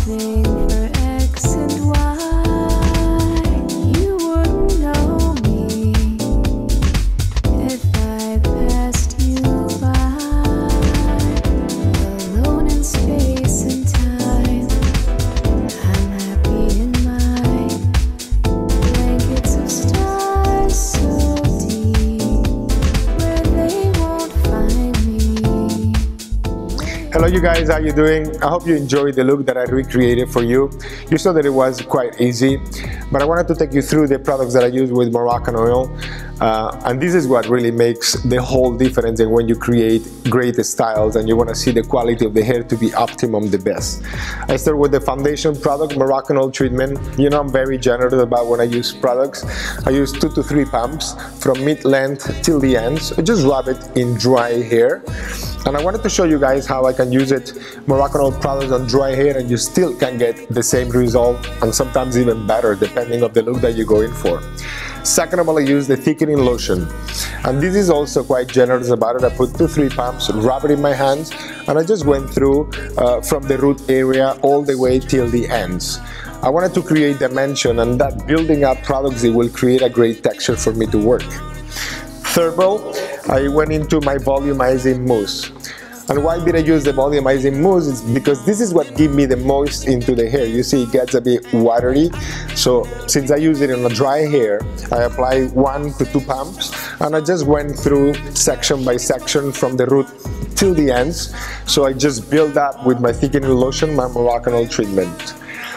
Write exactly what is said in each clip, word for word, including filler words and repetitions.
solving for X and Y. You wouldn't know me if I passed you by. Alone in space and time, I'm happy in my blankets of stars so deep where they won't find me. Hello you guys, how you doing? I hope you enjoyed the look that I recreated for you. You saw that it was quite easy, but I wanted to take you through the products that I use with Moroccanoil. Uh, and this is what really makes the whole difference in when you create great styles and you want to see the quality of the hair to be optimum, the best. I start with the foundation product, Moroccanoil treatment. You know I'm very generous about when I use products. I use two to three pumps from mid-length till the ends. I just rub it in dry hair. And I wanted to show you guys how I can use it, Moroccanoil products on dry hair, and you still can get the same result and sometimes even better depending on the look that you're going for. Second of all, I use the thickening lotion, and this is also quite generous about it. I put two, three pumps, rub it in my hands, and I just went through uh, from the root area all the way till the ends. I wanted to create dimension, and that building up products, it will create a great texture for me to work. Third of all, I went into my volumizing mousse. And why did I use the volumizing mousse? It's because this is what gives me the moist into the hair. You see it gets a bit watery. So since I use it on a dry hair, I apply one to two pumps and I just went through section by section from the root till the ends. So I just build up with my thickening lotion, my Moroccanoil treatment.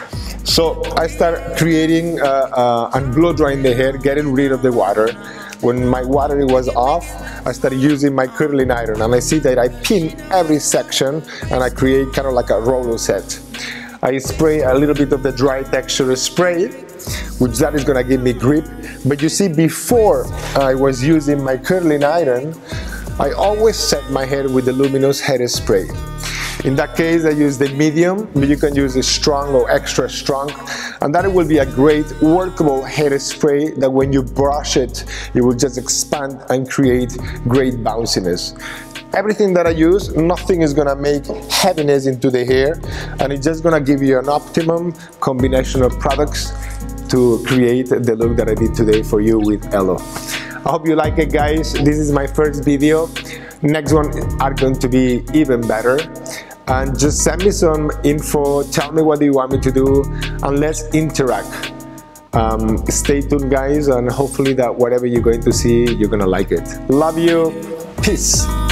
So I start creating uh, uh, and blow drying the hair, getting rid of the water. When my water was off, I started using my curling iron, and I see that I pin every section and I create kind of like a roller set. I spray a little bit of the dry texture spray, which that is gonna give me grip. But you see, before I was using my curling iron, I always set my hair with the luminous hairspray. In that case, I use the medium, but you can use a strong or extra strong, and that will be a great workable hairspray that when you brush it, it will just expand and create great bounciness. Everything that I use, nothing is gonna make heaviness into the hair, and it's just gonna give you an optimum combination of products to create the look that I did today for you with Elo. I hope you like it, guys. This is my first video. Next one are going to be even better. And just send me some info, tell me what do you want me to do, and let's interact. Um, stay tuned, guys, and hopefully that whatever you're going to see, you're gonna like it. Love you. Peace.